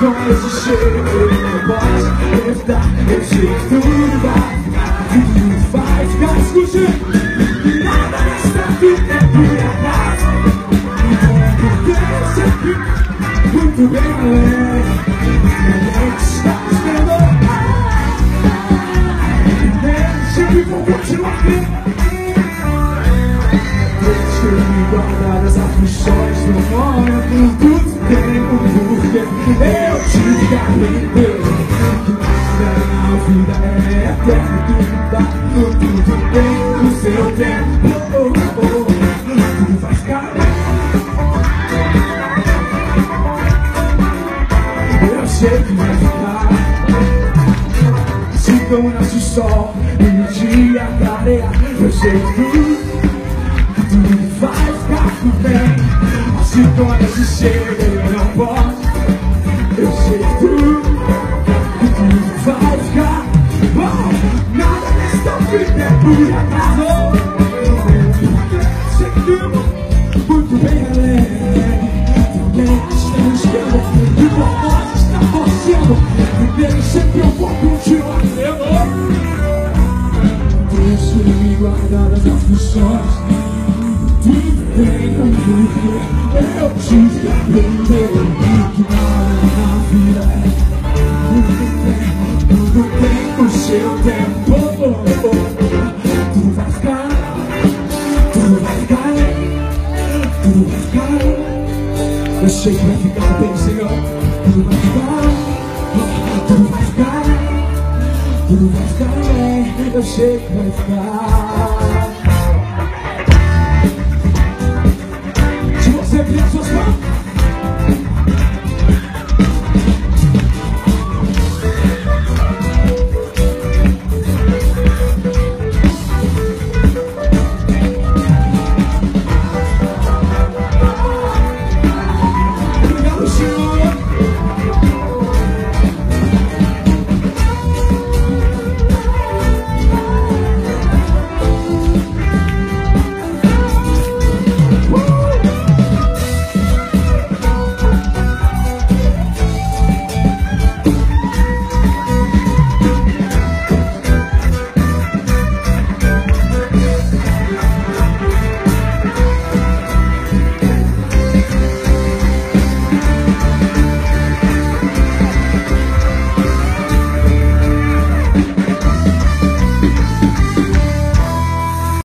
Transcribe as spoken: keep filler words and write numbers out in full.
com esse cheiro não pode evitar. Eu sei que tudo vai ficar, tudo vai ficar escondido. Nada nesta vida é por acaso. Então é importante aqui, muito bem além. A gente está esperando. Sempre vou continuar aqui. Deixa eu me guardar das aflições do momento. Tudo tem um porquê. Eu tive que aprender que nada na vida é eterno. Tudo tá, tudo bem no seu tempo. Oh, oh, oh. Tudo vai ficar bem. Eu sei que vai ficar. Então nasce o sol e o dia clareia. Eu sei que tudo, tudo vai ficar tudo bem. Mas se quando se chega eu não posso. Eu sei que tudo, tudo vai ficar bom. Nada nesta vida é por acaso. Eu sei que tudo, muito bem além. Também está nos vendo e por nós está torcendo. Viver sempre eu vou continuar. Deixa me guardar das aflições. Tudo tem um porquê. Eu tive que aprender que nada na vida é. Tudo tem o seu tempo. Tudo vai ficar, tudo vai ficar, tudo vai ficar. Eu sei que vai ficar bem, Senhor. Tudo vai ficar, tudo vai ficar. Tudo vai ficar bem, eu sei que vai ficar.